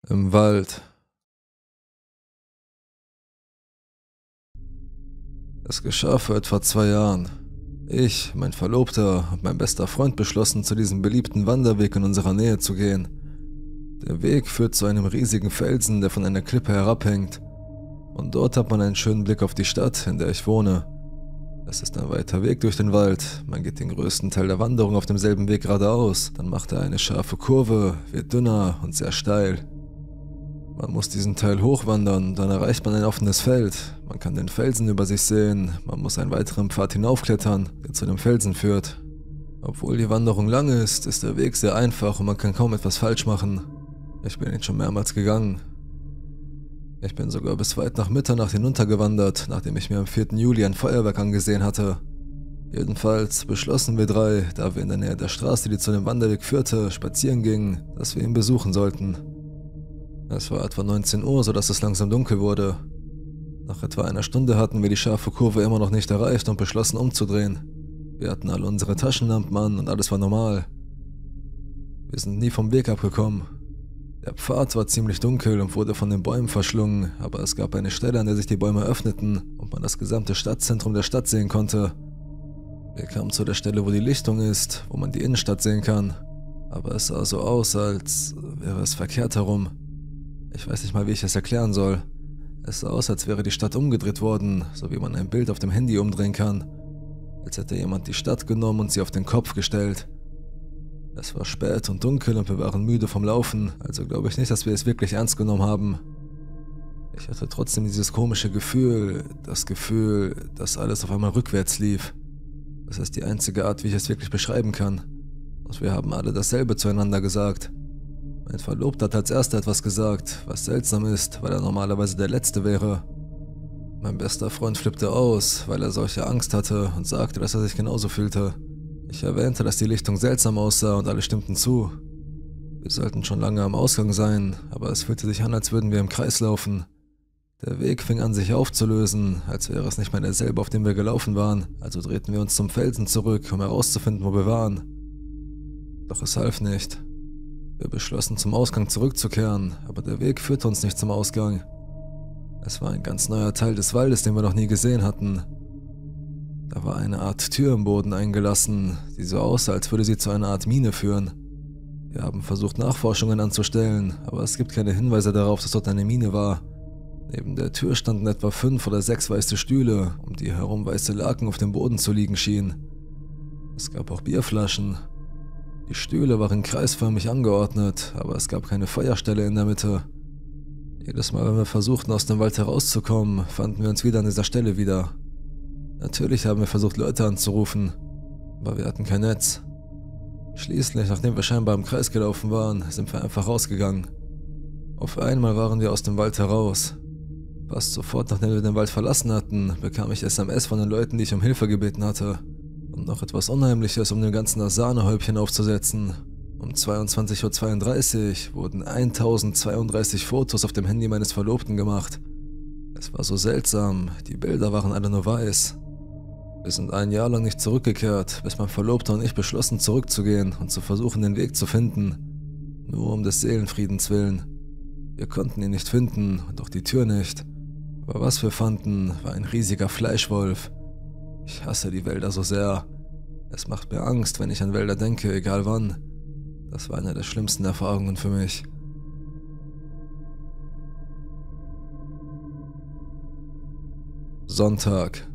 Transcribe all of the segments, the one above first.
Im Wald. Es geschah vor etwa 2 Jahren. Ich, mein Verlobter und mein bester Freund beschlossen, zu diesem beliebten Wanderweg in unserer Nähe zu gehen. Der Weg führt zu einem riesigen Felsen, der von einer Klippe herabhängt. Und dort hat man einen schönen Blick auf die Stadt, in der ich wohne. Es ist ein weiter Weg durch den Wald. Man geht den größten Teil der Wanderung auf demselben Weg geradeaus. Dann macht er eine scharfe Kurve, wird dünner und sehr steil. Man muss diesen Teil hochwandern, dann erreicht man ein offenes Feld. Man kann den Felsen über sich sehen, man muss einen weiteren Pfad hinaufklettern, der zu dem Felsen führt. Obwohl die Wanderung lang ist der Weg sehr einfach und man kann kaum etwas falsch machen. Ich bin ihn schon mehrmals gegangen. Ich bin sogar bis weit nach Mitternacht hinuntergewandert, nachdem ich mir am 4. Juli ein Feuerwerk angesehen hatte. Jedenfalls beschlossen wir drei, da wir in der Nähe der Straße, die zu dem Wanderweg führte, spazieren gingen, dass wir ihn besuchen sollten. Es war etwa 19 Uhr, sodass es langsam dunkel wurde. Nach etwa einer Stunde hatten wir die scharfe Kurve immer noch nicht erreicht und beschlossen umzudrehen. Wir hatten alle unsere Taschenlampen an und alles war normal. Wir sind nie vom Weg abgekommen. Der Pfad war ziemlich dunkel und wurde von den Bäumen verschlungen, aber es gab eine Stelle, an der sich die Bäume öffneten und man das gesamte Stadtzentrum der Stadt sehen konnte. Wir kamen zu der Stelle, wo die Lichtung ist, wo man die Innenstadt sehen kann. Aber es sah so aus, als wäre es verkehrt herum. Ich weiß nicht mal, wie ich es erklären soll. Es sah aus, als wäre die Stadt umgedreht worden, so wie man ein Bild auf dem Handy umdrehen kann. Als hätte jemand die Stadt genommen und sie auf den Kopf gestellt. Es war spät und dunkel und wir waren müde vom Laufen, also glaube ich nicht, dass wir es wirklich ernst genommen haben. Ich hatte trotzdem dieses komische Gefühl, dass alles auf einmal rückwärts lief. Das ist die einzige Art, wie ich es wirklich beschreiben kann. Und wir haben alle dasselbe zueinander gesagt. Mein Verlobter hat als erster etwas gesagt, was seltsam ist, weil er normalerweise der Letzte wäre. Mein bester Freund flippte aus, weil er solche Angst hatte und sagte, dass er sich genauso fühlte. Ich erwähnte, dass die Lichtung seltsam aussah und alle stimmten zu. Wir sollten schon lange am Ausgang sein, aber es fühlte sich an, als würden wir im Kreis laufen. Der Weg fing an, sich aufzulösen, als wäre es nicht mehr derselbe, auf dem wir gelaufen waren, also drehten wir uns zum Felsen zurück, um herauszufinden, wo wir waren. Doch es half nicht. Wir beschlossen, zum Ausgang zurückzukehren, aber der Weg führte uns nicht zum Ausgang. Es war ein ganz neuer Teil des Waldes, den wir noch nie gesehen hatten. Da war eine Art Tür im Boden eingelassen, die so aussah, als würde sie zu einer Art Mine führen. Wir haben versucht, Nachforschungen anzustellen, aber es gibt keine Hinweise darauf, dass dort eine Mine war. Neben der Tür standen etwa 5 oder 6 weiße Stühle, um die herum weiße Laken auf dem Boden zu liegen schienen. Es gab auch Bierflaschen. Die Stühle waren kreisförmig angeordnet, aber es gab keine Feuerstelle in der Mitte. Jedes Mal, wenn wir versuchten, aus dem Wald herauszukommen, fanden wir uns wieder an dieser Stelle wieder. Natürlich haben wir versucht, Leute anzurufen, aber wir hatten kein Netz. Schließlich, nachdem wir scheinbar im Kreis gelaufen waren, sind wir einfach rausgegangen. Auf einmal waren wir aus dem Wald heraus. Fast sofort, nachdem wir den Wald verlassen hatten, bekam ich SMS von den Leuten, die ich um Hilfe gebeten hatte. Und noch etwas Unheimliches, um dem Ganzen das Sahnehäubchen aufzusetzen. Um 22:32 Uhr wurden 1032 Fotos auf dem Handy meines Verlobten gemacht. Es war so seltsam, die Bilder waren alle nur weiß. Wir sind ein Jahr lang nicht zurückgekehrt, bis mein Verlobter und ich beschlossen, zurückzugehen und zu versuchen, den Weg zu finden. Nur um des Seelenfriedens willen. Wir konnten ihn nicht finden und auch die Tür nicht. Aber was wir fanden, war ein riesiger Fleischwolf. Ich hasse die Wälder so sehr. Es macht mir Angst, wenn ich an Wälder denke, egal wann. Das war eine der schlimmsten Erfahrungen für mich. Sonntag.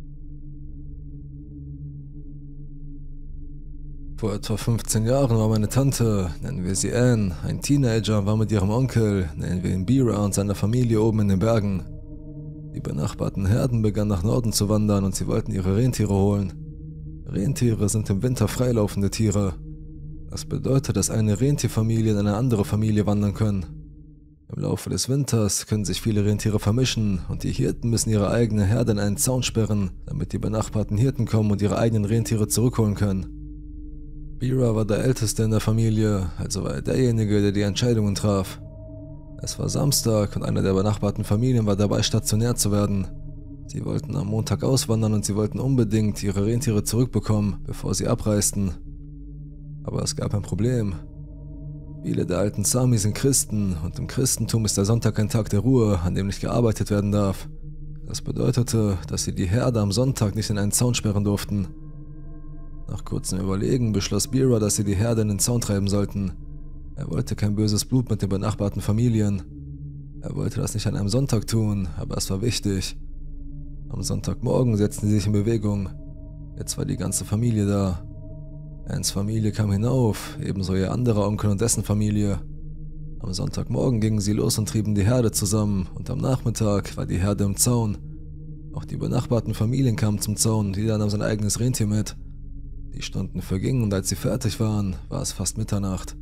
Vor etwa 15 Jahren war meine Tante, nennen wir sie Anne, ein Teenager und war mit ihrem Onkel, nennen wir ihn Bira, und seiner Familie oben in den Bergen. Die benachbarten Herden begannen nach Norden zu wandern und sie wollten ihre Rentiere holen. Rentiere sind im Winter freilaufende Tiere. Das bedeutet, dass eine Rentierfamilie in eine andere Familie wandern können. Im Laufe des Winters können sich viele Rentiere vermischen und die Hirten müssen ihre eigene Herde in einen Zaun sperren, damit die benachbarten Hirten kommen und ihre eigenen Rentiere zurückholen können. Bira war der Älteste in der Familie, also war er derjenige, der die Entscheidungen traf. Es war Samstag und eine der benachbarten Familien war dabei, stationiert zu werden. Sie wollten am Montag auswandern und sie wollten unbedingt ihre Rentiere zurückbekommen, bevor sie abreisten. Aber es gab ein Problem. Viele der alten Sami sind Christen und im Christentum ist der Sonntag ein Tag der Ruhe, an dem nicht gearbeitet werden darf. Das bedeutete, dass sie die Herde am Sonntag nicht in einen Zaun sperren durften. Nach kurzem Überlegen beschloss Bira, dass sie die Herde in den Zaun treiben sollten. Er wollte kein böses Blut mit den benachbarten Familien. Er wollte das nicht an einem Sonntag tun, aber es war wichtig. Am Sonntagmorgen setzten sie sich in Bewegung. Jetzt war die ganze Familie da. Anns Familie kam hinauf, ebenso ihr anderer Onkel und dessen Familie. Am Sonntagmorgen gingen sie los und trieben die Herde zusammen und am Nachmittag war die Herde im Zaun. Auch die benachbarten Familien kamen zum Zaun und jeder nahm sein eigenes Rentier mit. Die Stunden vergingen und als sie fertig waren, war es fast Mitternacht.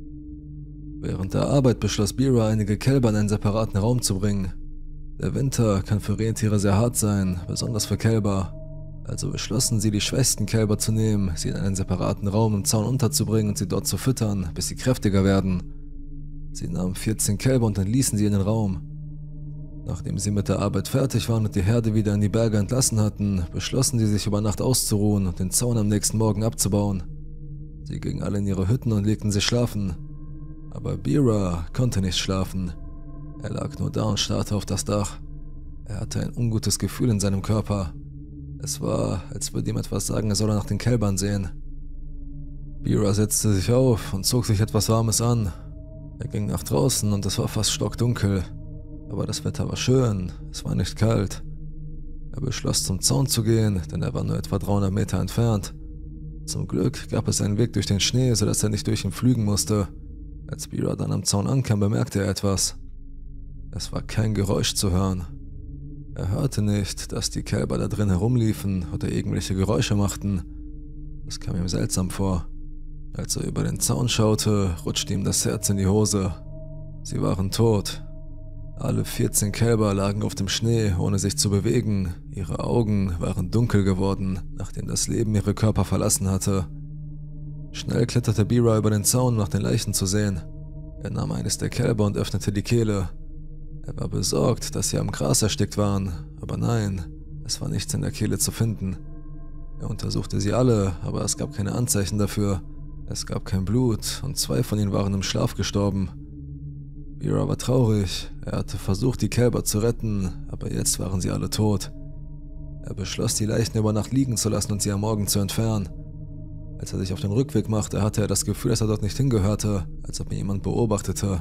Während der Arbeit beschloss Bira, einige Kälber in einen separaten Raum zu bringen. Der Winter kann für Rentiere sehr hart sein, besonders für Kälber. Also beschlossen sie, die schwächsten Kälber zu nehmen, sie in einen separaten Raum im Zaun unterzubringen und sie dort zu füttern, bis sie kräftiger werden. Sie nahmen 14 Kälber und entließen sie in den Raum. Nachdem sie mit der Arbeit fertig waren und die Herde wieder in die Berge entlassen hatten, beschlossen sie, sich über Nacht auszuruhen und den Zaun am nächsten Morgen abzubauen. Sie gingen alle in ihre Hütten und legten sich schlafen. Aber Bira konnte nicht schlafen. Er lag nur da und starrte auf das Dach. Er hatte ein ungutes Gefühl in seinem Körper. Es war, als würde ihm etwas sagen, er solle nach den Kälbern sehen. Bira setzte sich auf und zog sich etwas Warmes an. Er ging nach draußen und es war fast stockdunkel. Aber das Wetter war schön, es war nicht kalt. Er beschloss, zum Zaun zu gehen, denn er war nur etwa 300 Meter entfernt. Zum Glück gab es einen Weg durch den Schnee, sodass er nicht durch ihn pflügen musste. Als Bira dann am Zaun ankam, bemerkte er etwas. Es war kein Geräusch zu hören. Er hörte nicht, dass die Kälber da drin herumliefen oder irgendwelche Geräusche machten. Das kam ihm seltsam vor. Als er über den Zaun schaute, rutschte ihm das Herz in die Hose. Sie waren tot. Alle 14 Kälber lagen auf dem Schnee, ohne sich zu bewegen. Ihre Augen waren dunkel geworden, nachdem das Leben ihre Körper verlassen hatte. Schnell kletterte Bira über den Zaun, um nach den Leichen zu sehen. Er nahm eines der Kälber und öffnete die Kehle. Er war besorgt, dass sie am Gras erstickt waren, aber nein, es war nichts in der Kehle zu finden. Er untersuchte sie alle, aber es gab keine Anzeichen dafür. Es gab kein Blut und 2 von ihnen waren im Schlaf gestorben. Bira war traurig, er hatte versucht, die Kälber zu retten, aber jetzt waren sie alle tot. Er beschloss, die Leichen über Nacht liegen zu lassen und sie am Morgen zu entfernen. Als er sich auf den Rückweg machte, hatte er das Gefühl, dass er dort nicht hingehörte, als ob ihn jemand beobachtete.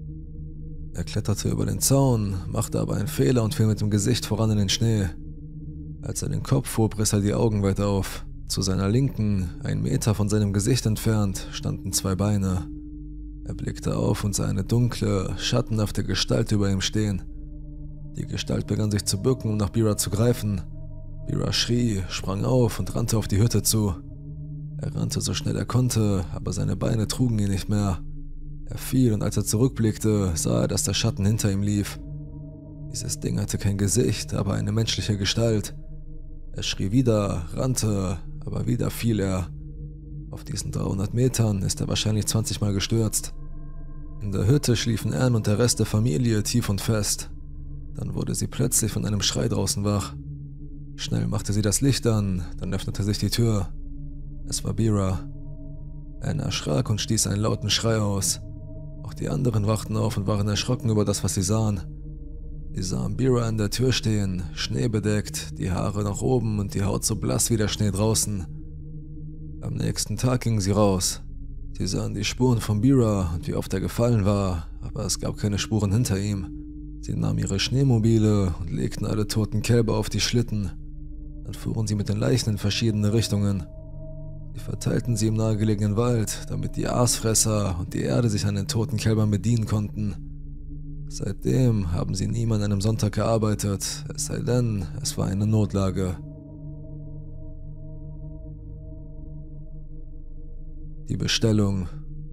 Er kletterte über den Zaun, machte aber einen Fehler und fiel mit dem Gesicht voran in den Schnee. Als er den Kopf hob, riss er die Augen weit auf. Zu seiner Linken, 1 Meter von seinem Gesicht entfernt, standen 2 Beine. Er blickte auf und sah eine dunkle, schattenhafte Gestalt über ihm stehen. Die Gestalt begann sich zu bücken, um nach Bira zu greifen. Bira schrie, sprang auf und rannte auf die Hütte zu. Er rannte so schnell er konnte, aber seine Beine trugen ihn nicht mehr. Er fiel und als er zurückblickte, sah er, dass der Schatten hinter ihm lief. Dieses Ding hatte kein Gesicht, aber eine menschliche Gestalt. Er schrie wieder, rannte, aber wieder fiel er. Auf diesen 300 Metern ist er wahrscheinlich 20 Mal gestürzt. In der Hütte schliefen Ann und der Rest der Familie tief und fest. Dann wurde sie plötzlich von einem Schrei draußen wach. Schnell machte sie das Licht an, dann öffnete sich die Tür. Es war Bira. Ann erschrak und stieß einen lauten Schrei aus. Auch die anderen wachten auf und waren erschrocken über das, was sie sahen. Sie sahen Bira an der Tür stehen, schneebedeckt, die Haare nach oben und die Haut so blass wie der Schnee draußen. Am nächsten Tag gingen sie raus. Sie sahen die Spuren von Bira und wie oft er gefallen war, aber es gab keine Spuren hinter ihm. Sie nahmen ihre Schneemobile und legten alle toten Kälber auf die Schlitten. Dann fuhren sie mit den Leichen in verschiedene Richtungen. Sie verteilten sie im nahegelegenen Wald, damit die Aasfresser und die Erde sich an den toten Kälbern bedienen konnten. Seitdem haben sie nie an einem Sonntag gearbeitet, es sei denn, es war eine Notlage. Die Bestellung.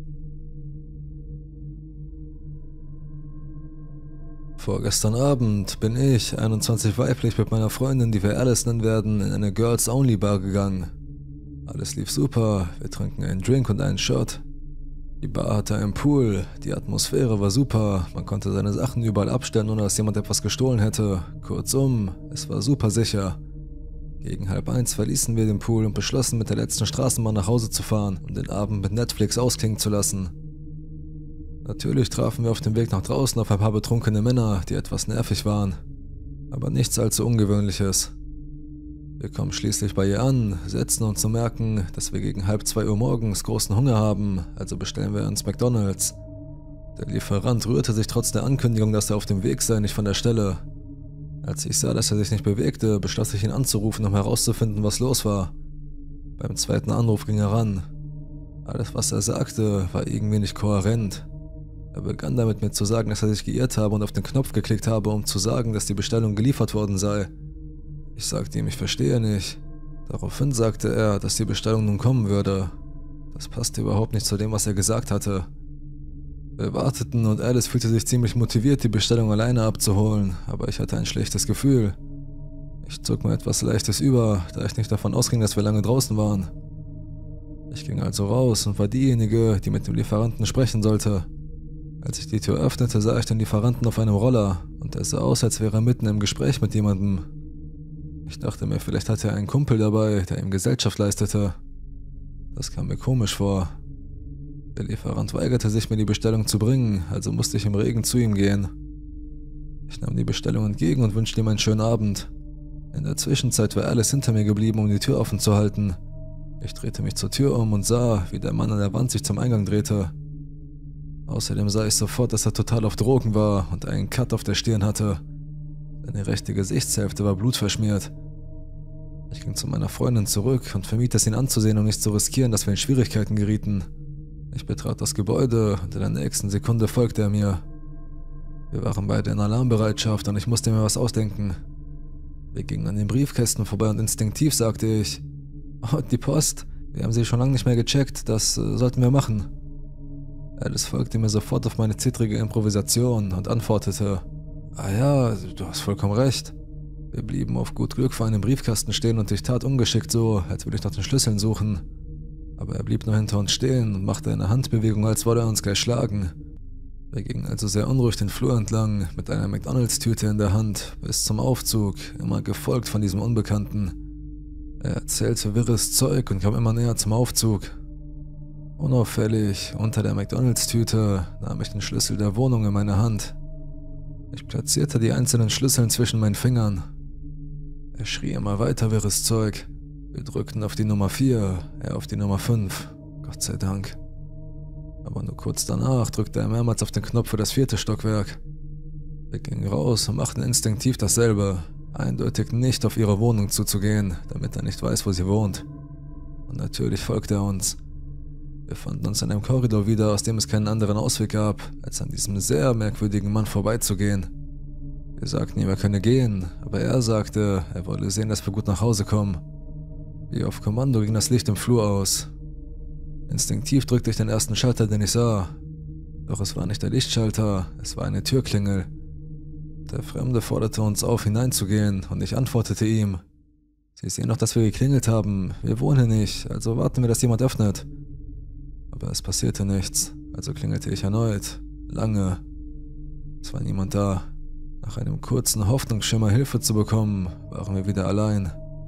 Vorgestern Abend bin ich, 21 weiblich, mit meiner Freundin, die wir Alice nennen werden, in eine Girls-Only-Bar gegangen. Alles lief super, wir tranken einen Drink und einen Shot. Die Bar hatte einen Pool, die Atmosphäre war super, man konnte seine Sachen überall abstellen, ohne dass jemand etwas gestohlen hätte. Kurzum, es war super sicher. Gegen 12:30 verließen wir den Pool und beschlossen, mit der letzten Straßenbahn nach Hause zu fahren und den Abend mit Netflix ausklingen zu lassen. Natürlich trafen wir auf dem Weg nach draußen auf ein paar betrunkene Männer, die etwas nervig waren, aber nichts allzu Ungewöhnliches. Wir kommen schließlich bei ihr an, setzen uns und merken, dass wir gegen 1:30 Uhr morgens großen Hunger haben, also bestellen wir uns McDonald's. Der Lieferant rührte sich trotz der Ankündigung, dass er auf dem Weg sei, nicht von der Stelle. Als ich sah, dass er sich nicht bewegte, beschloss ich ihn anzurufen, um herauszufinden, was los war. Beim zweiten Anruf ging er ran. Alles, was er sagte, war irgendwie nicht kohärent. Er begann damit, mir zu sagen, dass er sich geirrt habe und auf den Knopf geklickt habe, um zu sagen, dass die Bestellung geliefert worden sei. Ich sagte ihm, ich verstehe nicht. Daraufhin sagte er, dass die Bestellung nun kommen würde. Das passte überhaupt nicht zu dem, was er gesagt hatte. Wir warteten und Alice fühlte sich ziemlich motiviert, die Bestellung alleine abzuholen, aber ich hatte ein schlechtes Gefühl. Ich zog mir etwas Leichtes über, da ich nicht davon ausging, dass wir lange draußen waren. Ich ging also raus und war diejenige, die mit dem Lieferanten sprechen sollte. Als ich die Tür öffnete, sah ich den Lieferanten auf einem Roller und er sah aus, als wäre er mitten im Gespräch mit jemandem. Ich dachte mir, vielleicht hatte er einen Kumpel dabei, der ihm Gesellschaft leistete. Das kam mir komisch vor. Der Lieferant weigerte sich, mir die Bestellung zu bringen, also musste ich im Regen zu ihm gehen. Ich nahm die Bestellung entgegen und wünschte ihm einen schönen Abend. In der Zwischenzeit war Alice hinter mir geblieben, um die Tür offen zu halten. Ich drehte mich zur Tür um und sah, wie der Mann an der Wand sich zum Eingang drehte. Außerdem sah ich sofort, dass er total auf Drogen war und einen Cut auf der Stirn hatte. Seine rechte Gesichtshälfte war blutverschmiert. Ich ging zu meiner Freundin zurück und vermied es, ihn anzusehen, um nicht zu riskieren, dass wir in Schwierigkeiten gerieten. Ich betrat das Gebäude und in der nächsten Sekunde folgte er mir. Wir waren beide in Alarmbereitschaft und ich musste mir was ausdenken. Wir gingen an den Briefkästen vorbei und instinktiv sagte ich, "Oh, die Post, wir haben sie schon lange nicht mehr gecheckt, das sollten wir machen." Alice folgte mir sofort auf meine zittrige Improvisation und antwortete, "Ah ja, du hast vollkommen recht." Wir blieben auf gut Glück vor einem Briefkasten stehen und ich tat ungeschickt so, als würde ich nach den Schlüsseln suchen. Aber er blieb nur hinter uns stehen und machte eine Handbewegung, als wolle er uns gleich schlagen. Wir gingen also sehr unruhig den Flur entlang, mit einer McDonald's-Tüte in der Hand, bis zum Aufzug, immer gefolgt von diesem Unbekannten. Er erzählte wirres Zeug und kam immer näher zum Aufzug. Unauffällig, unter der McDonald's-Tüte, nahm ich den Schlüssel der Wohnung in meine Hand. Ich platzierte die einzelnen Schlüsseln zwischen meinen Fingern. Er schrie immer weiter wirres Zeug. Wir drückten auf die Nummer 4, er auf die Nummer 5. Gott sei Dank. Aber nur kurz danach drückte er mehrmals auf den Knopf für das 4. Stockwerk. Wir gingen raus und machten instinktiv dasselbe, eindeutig nicht auf ihre Wohnung zuzugehen, damit er nicht weiß, wo sie wohnt. Und natürlich folgte er uns. Wir fanden uns in einem Korridor wieder, aus dem es keinen anderen Ausweg gab, als an diesem sehr merkwürdigen Mann vorbeizugehen. Wir sagten ihm, er könne gehen, aber er sagte, er wolle sehen, dass wir gut nach Hause kommen. Wie auf Kommando ging das Licht im Flur aus. Instinktiv drückte ich den ersten Schalter, den ich sah. Doch es war nicht der Lichtschalter, es war eine Türklingel. Der Fremde forderte uns auf, hineinzugehen, und ich antwortete ihm, "Sie sehen doch, dass wir geklingelt haben. Wir wohnen hier nicht, also warten wir, dass jemand öffnet." Aber es passierte nichts, also klingelte ich erneut. Lange. Es war niemand da. Nach einem kurzen Hoffnungsschimmer, Hilfe zu bekommen, waren wir wieder allein.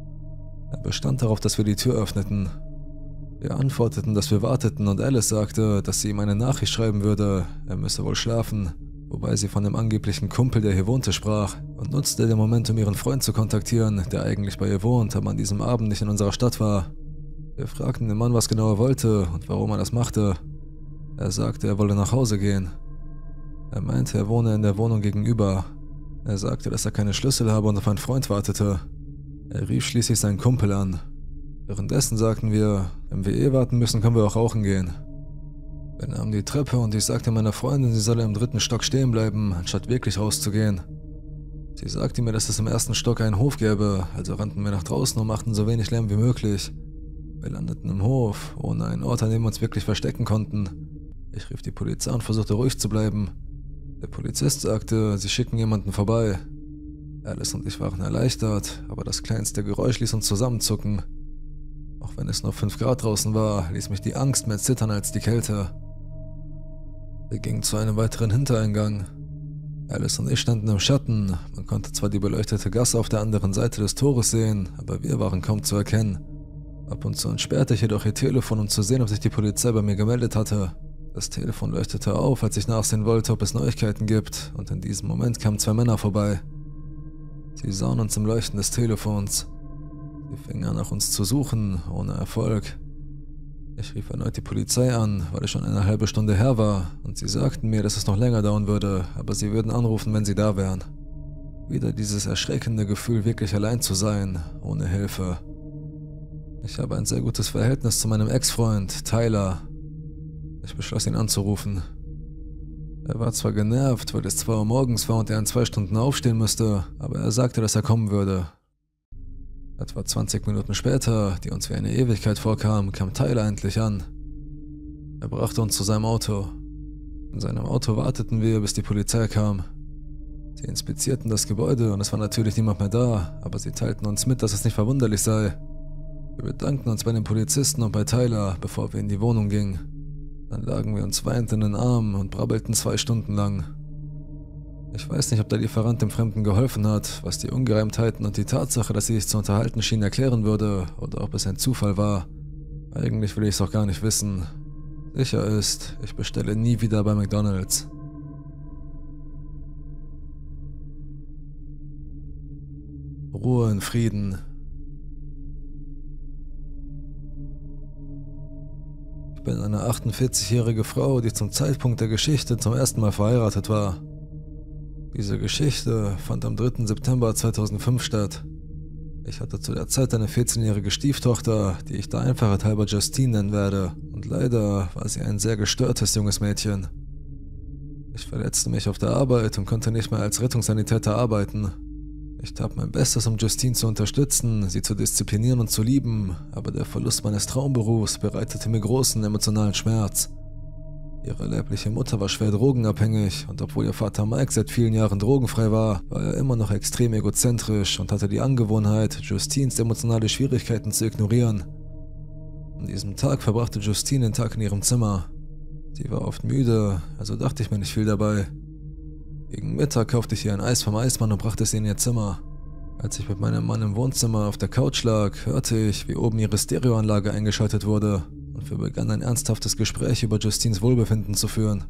Er bestand darauf, dass wir die Tür öffneten. Wir antworteten, dass wir warteten, und Alice sagte, dass sie ihm eine Nachricht schreiben würde, er müsse wohl schlafen, wobei sie von dem angeblichen Kumpel, der hier wohnte, sprach, und nutzte den Moment, um ihren Freund zu kontaktieren, der eigentlich bei ihr wohnt, aber an diesem Abend nicht in unserer Stadt war. Wir fragten den Mann, was genau er wollte und warum er das machte. Er sagte, er wolle nach Hause gehen. Er meinte, er wohne in der Wohnung gegenüber. Er sagte, dass er keine Schlüssel habe und auf einen Freund wartete. Er rief schließlich seinen Kumpel an. Währenddessen sagten wir, wenn wir warten müssen, können wir auch rauchen gehen. Wir nahmen die Treppe und ich sagte meiner Freundin, sie solle im 3. Stock stehen bleiben, anstatt wirklich rauszugehen. Sie sagte mir, dass es im 1. Stock einen Hof gäbe, also rannten wir nach draußen und machten so wenig Lärm wie möglich. Wir landeten im Hof, ohne einen Ort, an dem wir uns wirklich verstecken konnten. Ich rief die Polizei und versuchte ruhig zu bleiben. Der Polizist sagte, sie schicken jemanden vorbei. Alice und ich waren erleichtert, aber das kleinste Geräusch ließ uns zusammenzucken. Auch wenn es nur 5 Grad draußen war, ließ mich die Angst mehr zittern als die Kälte. Wir gingen zu einem weiteren Hintereingang. Alice und ich standen im Schatten. Man konnte zwar die beleuchtete Gasse auf der anderen Seite des Tores sehen, aber wir waren kaum zu erkennen. Ab und zu entsperrte ich jedoch ihr Telefon, um zu sehen, ob sich die Polizei bei mir gemeldet hatte. Das Telefon leuchtete auf, als ich nachsehen wollte, ob es Neuigkeiten gibt, und in diesem Moment kamen 2 Männer vorbei. Sie sahen uns im Leuchten des Telefons. Sie fingen an, nach uns zu suchen, ohne Erfolg. Ich rief erneut die Polizei an, weil ich schon eine halbe Stunde her war, und sie sagten mir, dass es noch länger dauern würde, aber sie würden anrufen, wenn sie da wären. Wieder dieses erschreckende Gefühl, wirklich allein zu sein, ohne Hilfe. Ich habe ein sehr gutes Verhältnis zu meinem Ex-Freund, Tyler. Ich beschloss, ihn anzurufen. Er war zwar genervt, weil es 2 Uhr morgens war und er in 2 Stunden aufstehen müsste, aber er sagte, dass er kommen würde. Etwa 20 Minuten später, die uns wie eine Ewigkeit vorkam, kam Tyler endlich an. Er brachte uns zu seinem Auto. In seinem Auto warteten wir, bis die Polizei kam. Sie inspizierten das Gebäude und es war natürlich niemand mehr da, aber sie teilten uns mit, dass es nicht verwunderlich sei. Wir bedankten uns bei den Polizisten und bei Tyler, bevor wir in die Wohnung gingen. Dann lagen wir uns weinend in den Armen und brabbelten 2 Stunden lang. Ich weiß nicht, ob der Lieferant dem Fremden geholfen hat, was die Ungereimtheiten und die Tatsache, dass sie sich zu unterhalten schien, erklären würde, oder ob es ein Zufall war. Eigentlich will ich es auch gar nicht wissen. Sicher ist, ich bestelle nie wieder bei McDonald's. Ruhe in Frieden. Ich bin eine 48-jährige Frau, die zum Zeitpunkt der Geschichte zum ersten Mal verheiratet war. Diese Geschichte fand am 3. September 2005 statt. Ich hatte zu der Zeit eine 14-jährige Stieftochter, die ich der Einfachheit halber Justine nennen werde, und leider war sie ein sehr gestörtes junges Mädchen. Ich verletzte mich auf der Arbeit und konnte nicht mehr als Rettungssanitäter arbeiten. Ich tat mein Bestes, um Justine zu unterstützen, sie zu disziplinieren und zu lieben, aber der Verlust meines Traumberufs bereitete mir großen emotionalen Schmerz. Ihre leibliche Mutter war schwer drogenabhängig und obwohl ihr Vater Mike seit vielen Jahren drogenfrei war, war er immer noch extrem egozentrisch und hatte die Angewohnheit, Justines emotionale Schwierigkeiten zu ignorieren. An diesem Tag verbrachte Justine den Tag in ihrem Zimmer. Sie war oft müde, also dachte ich mir nicht viel dabei. Gegen Mittag kaufte ich ihr ein Eis vom Eismann und brachte es in ihr Zimmer. Als ich mit meinem Mann im Wohnzimmer auf der Couch lag, hörte ich, wie oben ihre Stereoanlage eingeschaltet wurde und wir begannen ein ernsthaftes Gespräch über Justines Wohlbefinden zu führen.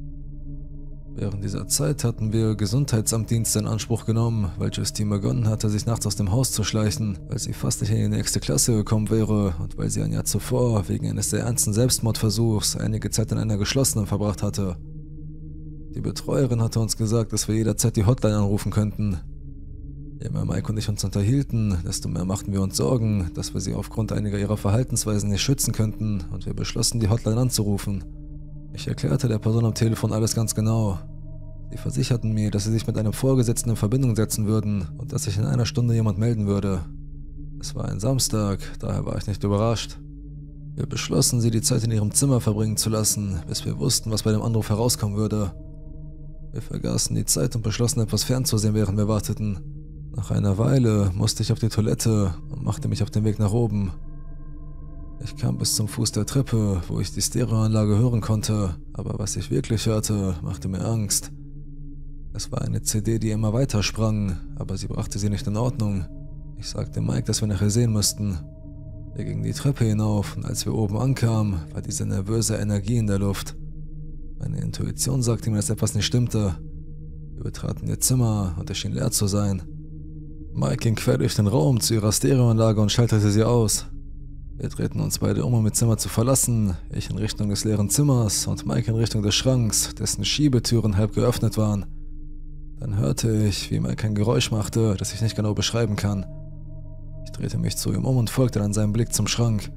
Während dieser Zeit hatten wir Gesundheitsamtdienste in Anspruch genommen, weil Justine begonnen hatte, sich nachts aus dem Haus zu schleichen, weil sie fast nicht in die nächste Klasse gekommen wäre und weil sie ein Jahr zuvor wegen eines sehr ernsten Selbstmordversuchs einige Zeit in einer geschlossenen verbracht hatte. Die Betreuerin hatte uns gesagt, dass wir jederzeit die Hotline anrufen könnten. Je mehr Mike und ich uns unterhielten, desto mehr machten wir uns Sorgen, dass wir sie aufgrund einiger ihrer Verhaltensweisen nicht schützen könnten und wir beschlossen, die Hotline anzurufen. Ich erklärte der Person am Telefon alles ganz genau. Sie versicherten mir, dass sie sich mit einem Vorgesetzten in Verbindung setzen würden und dass sich in einer Stunde jemand melden würde. Es war ein Samstag, daher war ich nicht überrascht. Wir beschlossen, sie die Zeit in ihrem Zimmer verbringen zu lassen, bis wir wussten, was bei dem Anruf herauskommen würde. Wir vergaßen die Zeit und beschlossen, etwas fernzusehen, während wir warteten. Nach einer Weile musste ich auf die Toilette und machte mich auf den Weg nach oben. Ich kam bis zum Fuß der Treppe, wo ich die Stereoanlage hören konnte, aber was ich wirklich hörte, machte mir Angst. Es war eine CD, die immer weiter sprang, aber sie brachte sie nicht in Ordnung. Ich sagte Mike, dass wir nachher sehen müssten. Wir gingen die Treppe hinauf und als wir oben ankamen, war diese nervöse Energie in der Luft. Meine Intuition sagte mir, dass etwas nicht stimmte. Wir betraten ihr Zimmer und es schien leer zu sein. Mike ging quer durch den Raum zu ihrer Stereoanlage und schaltete sie aus. Wir drehten uns beide um ihr Zimmer zu verlassen, ich in Richtung des leeren Zimmers und Mike in Richtung des Schranks, dessen Schiebetüren halb geöffnet waren. Dann hörte ich, wie Mike ein Geräusch machte, das ich nicht genau beschreiben kann. Ich drehte mich zu ihm um und folgte dann seinem Blick zum Schrank.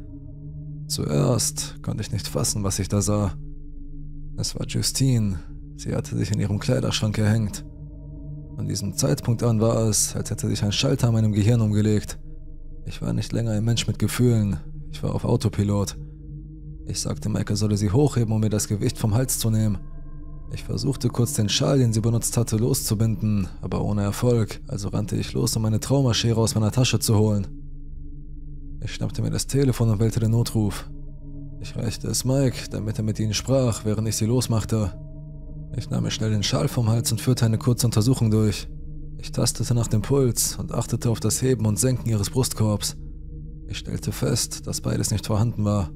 Zuerst konnte ich nicht fassen, was ich da sah. Es war Justine. Sie hatte sich in ihrem Kleiderschrank gehängt. Von diesem Zeitpunkt an war es, als hätte sich ein Schalter an meinem Gehirn umgelegt. Ich war nicht länger ein Mensch mit Gefühlen. Ich war auf Autopilot. Ich sagte Mike, er solle sie hochheben, um mir das Gewicht vom Hals zu nehmen. Ich versuchte kurz den Schal, den sie benutzt hatte, loszubinden, aber ohne Erfolg, also rannte ich los, um meine Traumaschere aus meiner Tasche zu holen. Ich schnappte mir das Telefon und wählte den Notruf. Ich reichte es Mike, damit er mit ihnen sprach, während ich sie losmachte. Ich nahm mir schnell den Schal vom Hals und führte eine kurze Untersuchung durch. Ich tastete nach dem Puls und achtete auf das Heben und Senken ihres Brustkorbs. Ich stellte fest, dass beides nicht vorhanden war.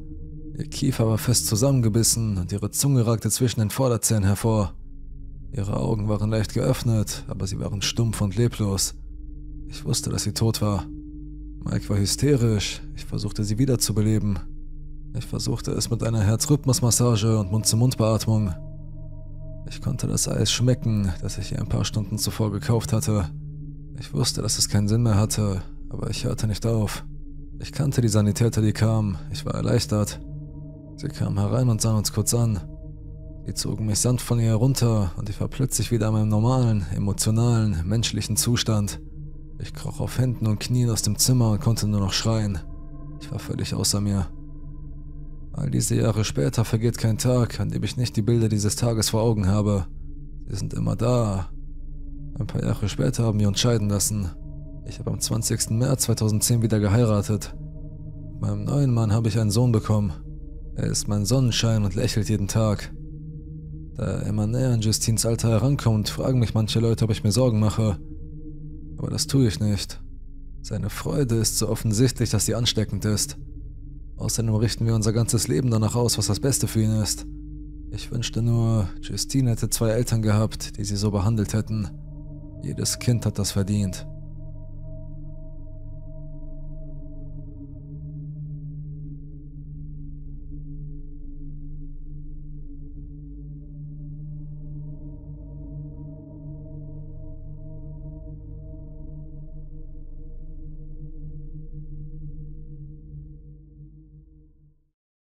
Ihr Kiefer war fest zusammengebissen und ihre Zunge ragte zwischen den Vorderzähnen hervor. Ihre Augen waren leicht geöffnet, aber sie waren stumpf und leblos. Ich wusste, dass sie tot war. Mike war hysterisch. Ich versuchte, sie wiederzubeleben. Ich versuchte es mit einer Herzrhythmusmassage und Mund-zu-Mund-Beatmung. Ich konnte das Eis schmecken, das ich ihr ein paar Stunden zuvor gekauft hatte. Ich wusste, dass es keinen Sinn mehr hatte, aber ich hörte nicht auf. Ich kannte die Sanitäter, die kamen. Ich war erleichtert. Sie kamen herein und sahen uns kurz an. Sie zogen mich sanft von ihr herunter und ich war plötzlich wieder in meinem normalen, emotionalen, menschlichen Zustand. Ich kroch auf Händen und Knien aus dem Zimmer und konnte nur noch schreien. Ich war völlig außer mir. All diese Jahre später vergeht kein Tag, an dem ich nicht die Bilder dieses Tages vor Augen habe. Sie sind immer da. Ein paar Jahre später haben wir uns scheiden lassen. Ich habe am 20. März 2010 wieder geheiratet. Mit meinem neuen Mann habe ich einen Sohn bekommen. Er ist mein Sonnenschein und lächelt jeden Tag. Da er immer näher an Justines Alter herankommt, fragen mich manche Leute, ob ich mir Sorgen mache. Aber das tue ich nicht. Seine Freude ist so offensichtlich, dass sie ansteckend ist. Außerdem richten wir unser ganzes Leben danach aus, was das Beste für ihn ist. Ich wünschte nur, Justine hätte 2 Eltern gehabt, die sie so behandelt hätten. Jedes Kind hat das verdient.